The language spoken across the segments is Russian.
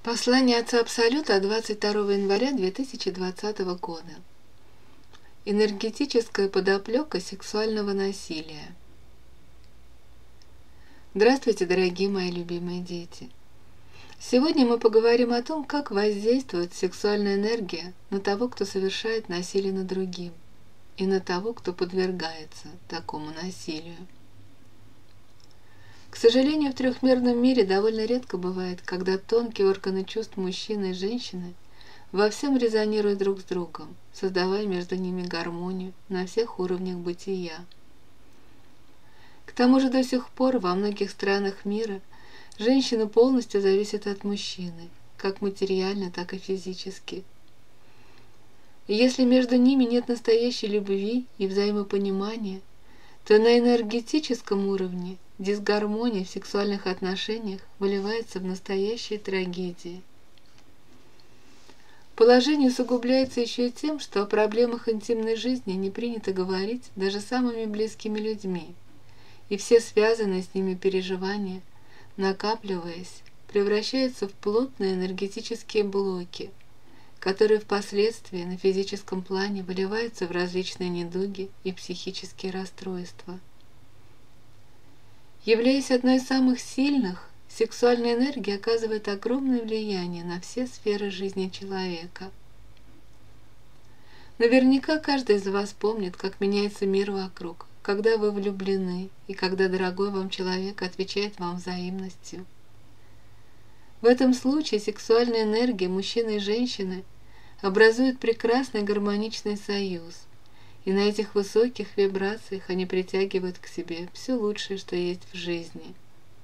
Послание Отца Абсолюта от 22 января 2020 года. Энергетическая подоплека сексуального насилия. Здравствуйте, дорогие мои любимые дети! Сегодня мы поговорим о том, как воздействует сексуальная энергия на того, кто совершает насилие над другим, и на того, кто подвергается такому насилию. К сожалению, в трехмерном мире довольно редко бывает, когда тонкие органы чувств мужчины и женщины во всем резонируют друг с другом, создавая между ними гармонию на всех уровнях бытия. К тому же до сих пор во многих странах мира женщина полностью зависит от мужчины, как материально, так и физически. И если между ними нет настоящей любви и взаимопонимания, то на энергетическом уровне дисгармония в сексуальных отношениях выливается в настоящие трагедии. Положение усугубляется еще и тем, что о проблемах интимной жизни не принято говорить даже самыми близкими людьми, и все связанные с ними переживания, накапливаясь, превращаются в плотные энергетические блоки, которые впоследствии на физическом плане выливаются в различные недуги и психические расстройства. Являясь одной из самых сильных, сексуальная энергия оказывает огромное влияние на все сферы жизни человека. Наверняка каждый из вас помнит, как меняется мир вокруг, когда вы влюблены и когда дорогой вам человек отвечает вам взаимностью. В этом случае сексуальная энергия мужчины и женщины образует прекрасный гармоничный союз, и на этих высоких вибрациях они притягивают к себе все лучшее, что есть в жизни.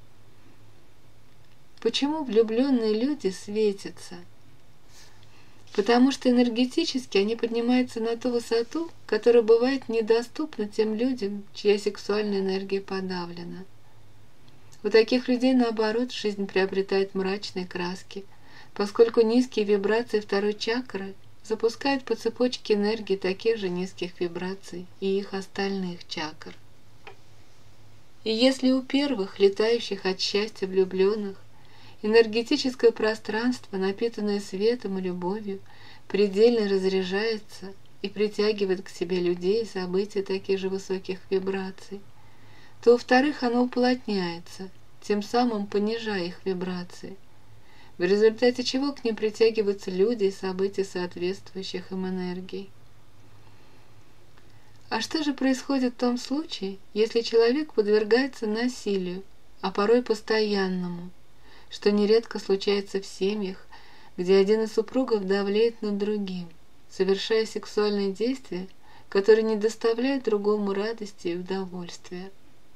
Почему влюбленные люди светятся? Потому что энергетически они поднимаются на ту высоту, которая бывает недоступна тем людям, чья сексуальная энергия подавлена. У таких людей, наоборот, жизнь приобретает мрачные краски, поскольку низкие вибрации второй чакры запускают по цепочке энергии таких же низких вибраций и их остальных чакр. И если у первых, летающих от счастья влюбленных, энергетическое пространство, напитанное светом и любовью, предельно разряжается и притягивает к себе людей и события таких же высоких вибраций, то у вторых оно уплотняется, тем самым понижая их вибрации, в результате чего к ним притягиваются люди и события соответствующих им энергий. А что же происходит в том случае, если человек подвергается насилию, а порой постоянному, что нередко случается в семьях, где один из супругов давлеет над другим, совершая сексуальные действия, которые не доставляют другому радости и удовольствия?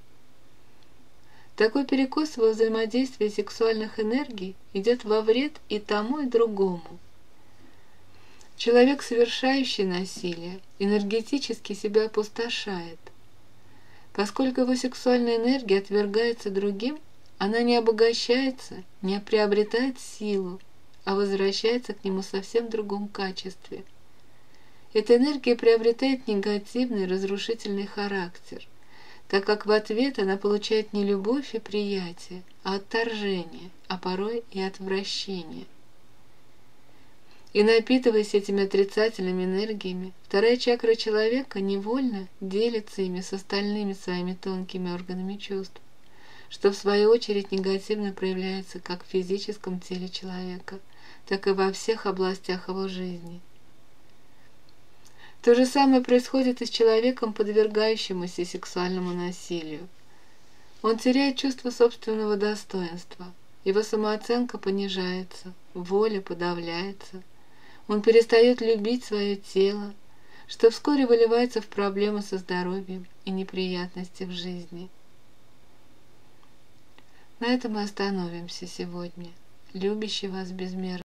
Такой перекос во взаимодействии сексуальных энергий идет во вред и тому, и другому. Человек, совершающий насилие, энергетически себя опустошает. Поскольку его сексуальная энергия отвергается другим, она не обогащается, не приобретает силу, а возвращается к нему в совсем другом качестве. Эта энергия приобретает негативный, разрушительный характер, так как в ответ она получает не любовь и приятие, а отторжение, а порой и отвращение. И напитываясь этими отрицательными энергиями, вторая чакра человека невольно делится ими с остальными своими тонкими органами чувств, что в свою очередь негативно проявляется как в физическом теле человека, так и во всех областях его жизни. То же самое происходит и с человеком, подвергающимся сексуальному насилию. Он теряет чувство собственного достоинства, его самооценка понижается, воля подавляется, он перестает любить свое тело, что вскоре выливается в проблемы со здоровьем и неприятности в жизни. На этом мы остановимся сегодня. Любящий вас безмерно.